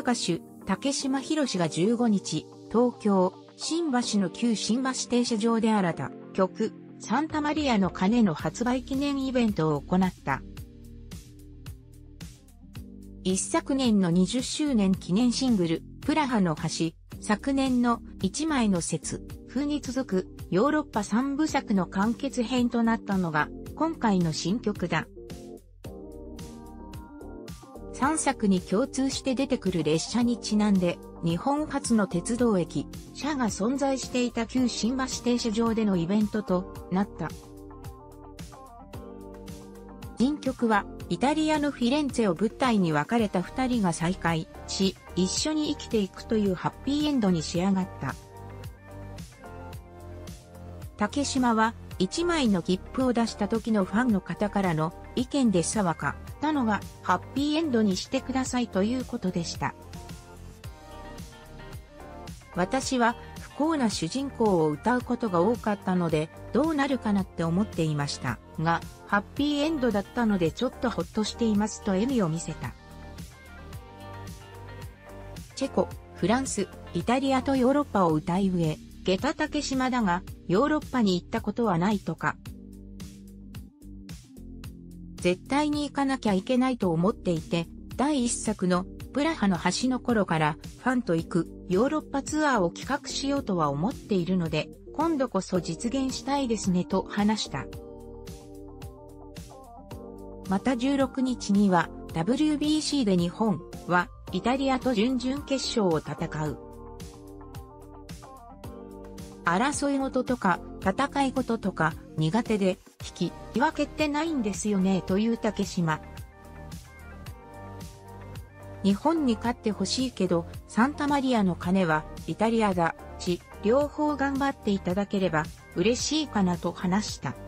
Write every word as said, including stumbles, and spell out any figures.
歌手、竹島宏がじゅうごにち、東京、新橋の旧新橋停車場で新た曲、サンタマリアの鐘の発売記念イベントを行った。一昨年のにじゅっしゅうねん記念シングル、プラハの橋、昨年の一枚の節風に続くヨーロッパさんぶさくの完結編となったのが今回の新曲だ。さんさくに共通して出てくる列車にちなんで、日本初の鉄道駅、車が存在していた旧新橋停車場でのイベントとなった。新曲は、イタリアのフィレンツェを舞台に別れた二人が再会し、一緒に生きていくというハッピーエンドに仕上がった。竹島は、一枚の切符を出した時のファンの方からの意見でさわかったのが、ハッピーエンドにしてくださいということでした。私は不幸な主人公を歌うことが多かったので、どうなるかなって思っていましたが、ハッピーエンドだったのでちょっとほっとしていますと笑みを見せた。チェコ、フランス、イタリアとヨーロッパを歌い上げた竹島だが、ヨーロッパに行ったことはないとか。絶対に行かなきゃいけないと思っていて、第一作のプラハの橋の頃からファンと行くヨーロッパツアーを企画しようとは思っているので、今度こそ実現したいですねと話した。またじゅうろくにちには ダブリュービーシー で日本はイタリアと準々決勝を戦う。争い事とか戦い事とか苦手で引き分けってないんですよねという竹島。日本に勝ってほしいけどサンタマリアの鐘はイタリアだし両方頑張っていただければ嬉しいかなと話した。